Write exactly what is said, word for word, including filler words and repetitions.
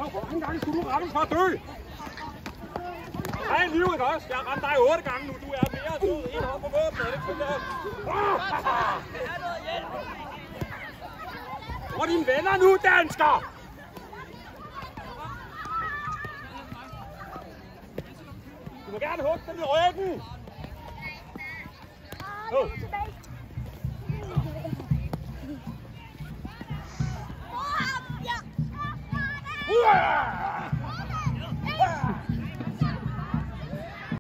Hvor mange gange skulle du ramme for at dø? Nej, liv ikke også? Jeg har ramt dig otte gange nu. Du er mere død. En hånd på våbnet. Er det ikke sådan? Hvor er dine venner nu, dansker? Du må gerne hugge dem i ryggen. Oh. Uh!